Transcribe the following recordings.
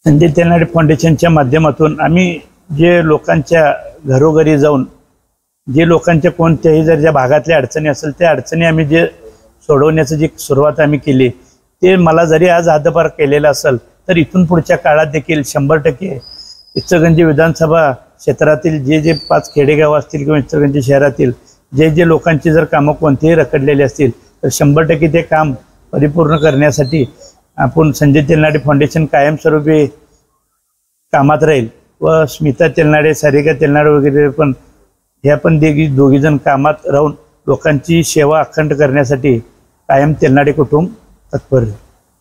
संजय तेलनाडे फाउंडेशनच्या माध्यमातून आम्ही जे लोकांच्या घरोघरी जाऊन जे लोकांच्या कोणत्याही जर ज्या भागातल्या अडचणी असेल त्या अडचणी आम्ही जे सोडवण्याची जी सुरुवात आम्ही केली ते मला जरी आज हातभार केलेला असेल तर इथून पुढच्या काळात देखील 100% इचलकरंजी विधानसभा क्षेत्रातील जे 5 खेडेगाव असतील किंवा इचलकरंजी शहरातील जे लोकांची जर कामं कोणतेही रखडलेली असतील तर 100% ते काम परिपूर्ण करण्यासाठी आपण संजय तेलनाडे फाउंडेशन कायमस्वरूपी कामात राहील व स्मिता तेलनाडे, सारिका तेलनाडे वगैरे पण ह्या पण दोघी जण कामात राहून लोकांची सेवा अखंड करण्यासाठी कायम तेलनाडे कुटुंब तत्पर आहे।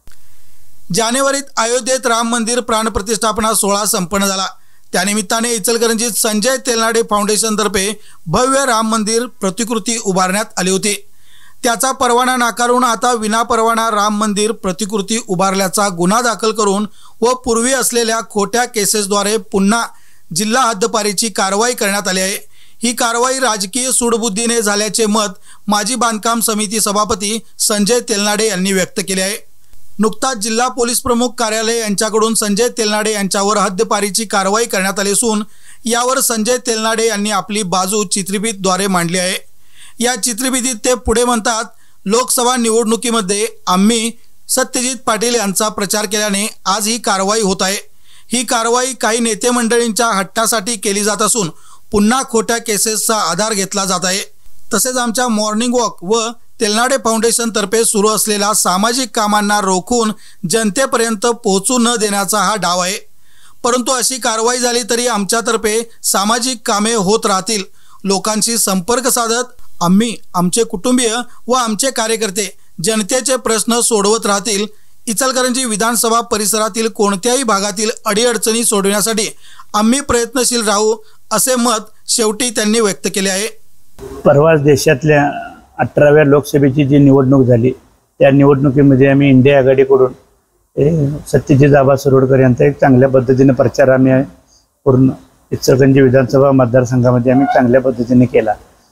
जानेवारीत अयोध्येत राम मंदिर प्राण प्रतिष्ठापना सोहळा संपन्न झाला। त्यानिमित्ताने इचलकरंजीत संजय तेलनाडे फाउंडेशन तर्फे भव्य राम मंदिर प्रतिकृती उभारण्यात आली होती। त्याचा परवाना नाकारून आता विनापरवाना राम मंदिर प्रतिकृती उभारल्याचा गुन्हा दाखल करून व पूर्वी असलेल्या खोट्या केसेसद्वारे पुन्हा जिल्हा हद्दपारीची कारवाई करण्यात आली आहे। ही कारवाई राजकीय सूडबुद्धीने झाल्याचे मत माजी बांधकाम समिती सभापती संजय तेलनाडे यांनी व्यक्त केले आहे। नुकताच जिल्हा पोलीस प्रमुख कार्यालय यांच्याकडून संजय तेलनाडे यांच्यावर हद्दपारीची कारवाई करण्यात आली असून यावर संजय तेलनाडे यांनी आपली बाजू चित्रफितद्वारे मांडली आहे। या चित्रफितीत ते पुढे म्हणतात, लोकसभा निवडणुकीमध्ये आम्ही सत्यजित पाटील यांचा प्रचार केल्याने आज ही कारवाई होत आहे। ही कारवाई काही नेते मंडळींच्या हट्टासाठी केली जात असून पुन्हा खोट्या केसेसचा आधार घेतला जात आहे। तसेच आमच्या मॉर्निंग वॉक व तेलनाडे फाउंडेशन तर्फे सुरू असलेल्या सामाजिक कामांना रोखून जनतेपर्यंत पोहोचू न देण्याचा हा डाव आहे। परंतु अशी कारवाई झाली तरी आमच्यातर्फे सामाजिक कामे होत राहतील। लोकांशी संपर्क साधत आम्ही, आमचे कुटुंबीय व आमचे कार्यकर्ते जनतेचे प्रश्न सोडवत राहतील। इचलकरंजी विधानसभा परिसरातील कोणत्याही भागातील अडीअडचणी सोडवण्यासाठी आम्ही प्रयत्नशील राहू, असे मत शेवटी त्यांनी व्यक्त केले आहे। परवाच देशातल्या 18व्या लोकसभेची जी निवडणूक झाली त्या निवडणुकीमध्ये आम्ही इंडिया आघाडीकडून सत्यजित आबा सरोडकर यांचा एक चांगल्या पद्धतीने प्रचार आम्ही पूर्ण इचलकरंजी विधानसभा मतदारसंघामध्ये आम्ही चांगल्या पद्धतीने केला।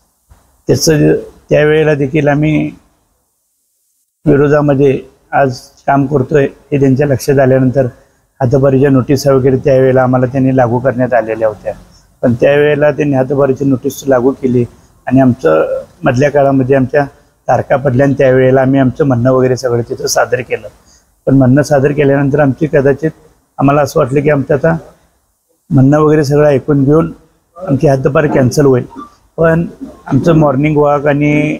त्याचं त्यावेळेला देखील आम्ही विरोधामध्ये आज काम करतोय हे त्यांच्या लक्षात आल्यानंतर हातभारीच्या नोटीस वगैरे त्यावेळेला आम्हाला त्यांनी लागू करण्यात आलेल्या होत्या, पण त्यावेळेला त्यांनी हातभारीची नोटीस लागू केली आणि आमचं मधल्या काळामध्ये आमच्या तारखा पडल्या आणि त्यावेळेला आम्ही आमचं म्हणणं वगैरे सगळं तिथं सादर केलं। पण म्हणणं सादर केल्यानंतर आमची कदाचित आम्हाला असं वाटलं की आमचं आता म्हणणं वगैरे सगळं ऐकून घेऊन आमची हद्दपार कॅन्सल होईल। पण आमचं मॉर्निंग वॉक आणि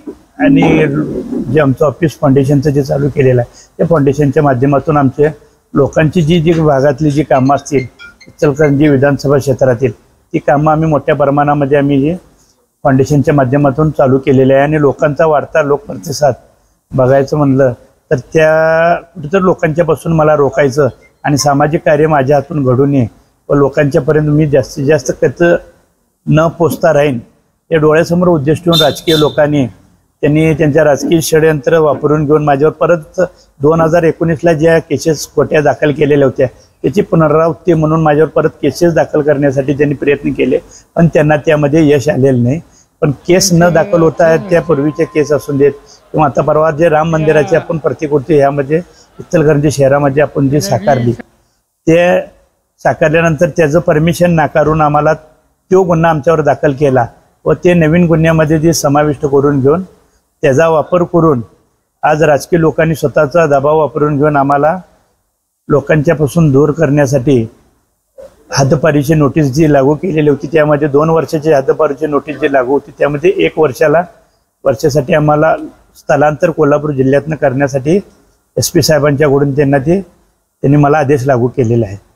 जे आमचं ऑफिस फाउंडेशनचं जे चालू केलेलं आहे त्या फाउंडेशनच्या माध्यमातून आमच्या लोकांची जी भागातली जी कामं असतील इचलकरंजी विधानसभा क्षेत्रातील ती कामं आम्ही मोठ्या प्रमाणामध्ये आम्ही जे फाउंडेशनच्या माध्यमातून चालू केलेलं आहे। आणि लोकांचा वाढता लोकप्रतिसाद बघायचं म्हणलं तर त्या कुठेतरी लोकांच्यापासून मला रोखायचं आणि सामाजिक कार्य माझ्या हातून घडून ये व लोकांच्यापर्यंत मी जास्तीत जास्त कसं न पोचता राहीन या डोळ्यासमोर उद्देश ठेवून राजकीय लोकांनी त्यांनी त्यांच्या राजकीय षडयंत्र वापरून घेऊन माझ्यावर परत 2019ला ज्या केसेस खोट्या दाखल केलेल्या होत्या त्याची पुनरावृत्ती म्हणून माझ्यावर परत केसेस दाखल करण्यासाठी त्यांनी प्रयत्न केले, पण त्यांना त्यामध्ये यश आलेलं नाही। पण केस न दाखल होता त्या पूर्वीच्या केस असून देत किंवा आता परवा जे राम मंदिराची आपण प्रतिकृती ह्यामध्ये इचलकरंजी शहरामध्ये आपण जी साकारली ते साकारल्यानंतर त्याचं परमिशन नाकारून आम्हाला तो गुन्हा आमच्यावर दाखल केला व ते नवीन गुन्ह्यामध्ये जे समाविष्ट करून घेऊन त्याचा वापर करून आज राजकीय लोकांनी स्वतःचा दबाव वापरून घेऊन आम्हाला लोकांच्यापासून दूर करण्यासाठी हद्दपारीची नोटीस जी लागू केलेली होती त्यामध्ये 2 वर्षाची हद्दपारीची नोटीस जी लागू होती त्यामध्ये 1 वर्षासाठी आम्हाला स्थलांतर कोल्हापूर जिल्ह्यातनं करण्यासाठी SP साहेबांच्याकडून त्यांनी मला आदेश लागू केलेला आहे।